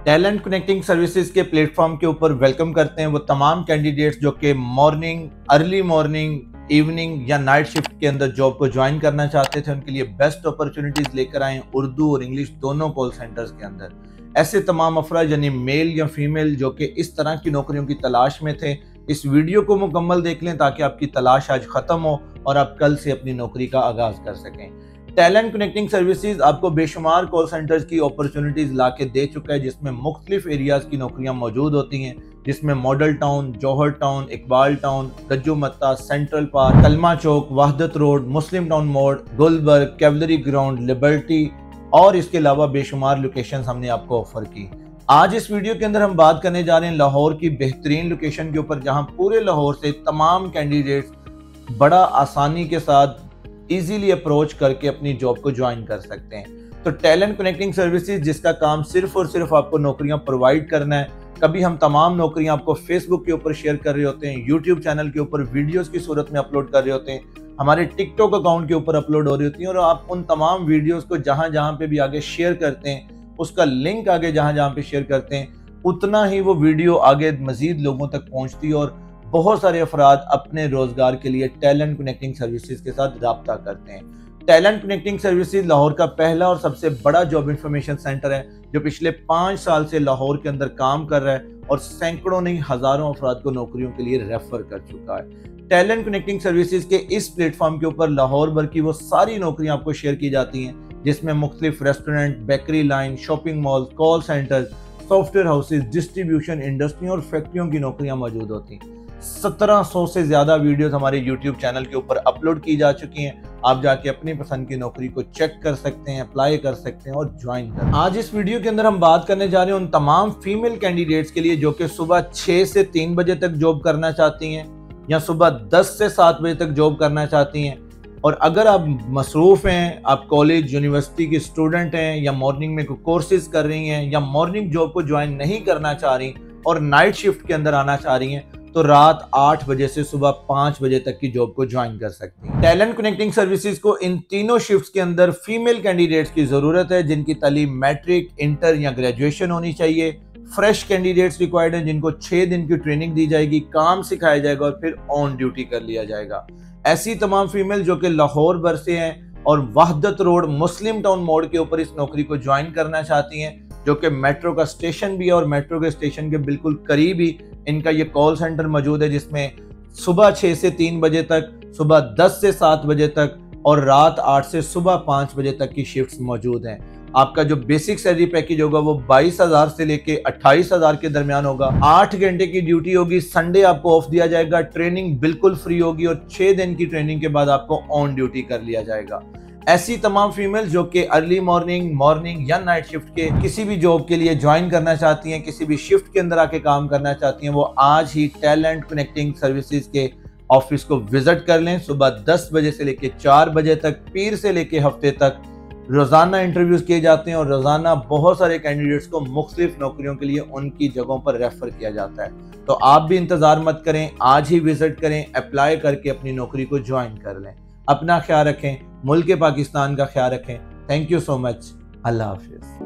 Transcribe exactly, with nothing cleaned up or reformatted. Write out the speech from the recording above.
Talent connecting services के platform के ऊपर वेलकम करते हैं वो तमाम कैंडिडेट्स जो कि मॉर्निंग, अर्ली मॉर्निंग, इवनिंग या नाइट शिफ्ट के अंदर जॉब को ज्वाइन करना चाहते थे। उनके लिए बेस्ट अपॉर्चुनिटीज लेकर आए उर्दू और इंग्लिश दोनों कॉल सेंटर्स के अंदर। ऐसे तमाम अफराद यानी मेल या फीमेल जो कि इस तरह की नौकरियों की तलाश में थे, इस वीडियो को मुकम्मल देख लें ताकि आपकी तलाश आज खत्म हो और आप कल से अपनी नौकरी का आगाज कर सकें। टैलेंट कनेक्टिंग सर्विसेज आपको बेशुमार कॉल सेंटर्स की अपॉर्चुनिटीज ला के दे चुका है, जिसमें मुख्तलिफ एरियाज की नौकरियां मौजूद होती हैं, जिसमें Model Town, Johar Town, Iqbal Town, Gajju Matta, Central Park, Kalma Chowk, वहदत road, मुस्लिम टाउन मोड़, गुलबर्ग, कैवलरी ग्राउंड, लिबर्टी और इसके अलावा बेशुमार लोकेशंस हमने आपको ऑफर की। आज इस वीडियो के अंदर हम बात करने जा रहे हैं लाहौर की बेहतरीन लोकेशन के ऊपर, जहां पूरे लाहौर से तमाम कैंडिडेट्स बड़ा आसानी के साथ इजीली अप्रोच करके अपनी जॉब को ज्वाइन कर सकते हैं। तो टैलेंट कनेक्टिंग सर्विसेज जिसका काम सिर्फ और सिर्फ आपको नौकरियां प्रोवाइड करना है। कभी हम तमाम नौकरियां आपको फेसबुक के ऊपर शेयर कर रहे होते हैं, यूट्यूब चैनल के ऊपर वीडियोस की सूरत में अपलोड कर रहे होते हैं, हमारे टिकटॉक अकाउंट के ऊपर अपलोड हो रही होती हैं, और आप उन तमाम वीडियोस को जहां जहां पे भी आगे शेयर करते हैं, उसका लिंक आगे जहां जहां पे शेयर करते हैं, उतना ही वो वीडियो आगे मजीद लोगों तक पहुंचती है और बहुत सारे अफराद अपने रोजगार के लिए टैलेंट कनेक्टिंग सर्विसेज के साथ राब्ता करते हैं। टैलेंट कनेक्टिंग सर्विसेज लाहौर का पहला और सबसे बड़ा जॉब इंफॉर्मेशन सेंटर है, जो पिछले पाँच साल से लाहौर के अंदर काम कर रहा है और सैकड़ों नहीं हजारों अफराद को नौकरियों के लिए रेफर कर चुका है। टैलेंट कनेक्टिंग सर्विसेज के इस प्लेटफॉर्म के ऊपर लाहौर भर की वो सारी नौकरियां आपको शेयर की जाती हैं, जिसमें मुख्तलिफ restaurant, bakery line, shopping mall, call centre, software houses, distribution industry और फैक्ट्रियों की नौकरियां मौजूद होती हैं। सत्रह सौ से ज्यादा वीडियोस हमारे यूट्यूब चैनल के ऊपर अपलोड की जा चुकी हैं। आप जाके अपनी पसंद की नौकरी को चेक कर सकते हैं, अप्लाई कर सकते हैं और ज्वाइन कर। आज इस वीडियो के अंदर हम बात करने जा रहे हैं उन तमाम फीमेल कैंडिडेट्स के लिए जो कि सुबह छह से तीन बजे तक जॉब करना चाहती हैं या सुबह दस से सात बजे तक जॉब करना चाहती हैं। और अगर आप मसरूफ हैं, आप कॉलेज यूनिवर्सिटी की स्टूडेंट हैं या मॉर्निंग में कोई कोर्सेज कर रही हैं या मॉर्निंग जॉब को ज्वाइन नहीं करना चाह रही और नाइट शिफ्ट के अंदर आना चाह रही हैं, तो रात आठ बजे से सुबह पाँच बजे तक की जॉब को ज्वाइन कर सकती हैं। टैलेंट कनेक्टिंग सर्विसेज को इन तीनों शिफ्ट्स के अंदर फीमेल कैंडिडेट्स की जरूरत है, जिनकी तालीम मैट्रिक, इंटर या ग्रेजुएशन होनी चाहिए। फ्रेश कैंडिडेट्स रिक्वायर्ड हैं, जिनको छह दिन की ट्रेनिंग दी जाएगी, काम सिखाया जाएगा और फिर ऑन ड्यूटी कर लिया जाएगा। ऐसी तमाम फीमेल जो कि लाहौर भर से हैं और वहदत रोड, मुस्लिम टाउन मोड़ के ऊपर इस नौकरी को ज्वाइन करना चाहती हैं, जो कि मेट्रो का स्टेशन भी है और मेट्रो के स्टेशन के बिल्कुल करीब ही इनका ये कॉल सेंटर मौजूद है, जिसमें सुबह छह से तीन बजे तक, सुबह दस से सात बजे तक और रात आठ से सुबह पाँच बजे तक की शिफ्ट्स मौजूद हैं। आपका जो बेसिक सैलरी पैकेज होगा वो बाईस हजार से लेके अट्ठाईस हजार के दरमियान होगा। आठ घंटे की ड्यूटी होगी, संडे आपको ऑफ दिया जाएगा, ट्रेनिंग बिल्कुल फ्री होगी और छह दिन की ट्रेनिंग के बाद आपको ऑन ड्यूटी कर लिया जाएगा। ऐसी तमाम फीमेल जो कि अर्ली मॉर्निंग, मॉर्निंग या नाइट शिफ्ट के किसी भी जॉब के लिए ज्वाइन करना चाहती हैं, किसी भी शिफ्ट के अंदर आके काम करना चाहती हैं, वो आज ही टैलेंट कनेक्टिंग सर्विसेज के ऑफिस को विजिट कर लें। सुबह दस बजे से लेके चार बजे तक, पीर से लेके हफ्ते तक रोजाना इंटरव्यूज किए जाते हैं और रोजाना बहुत सारे कैंडिडेट्स को मुख्तलिफ नौकरियों के लिए उनकी जगहों पर रेफर किया जाता है। तो आप भी इंतजार मत करें, आज ही विजिट करें, अप्लाई करके अपनी नौकरी को ज्वाइन कर लें। अपना ख्याल रखें, मुल्क पाकिस्तान का ख्याल रखें। Thank you so much. Allah Hafiz.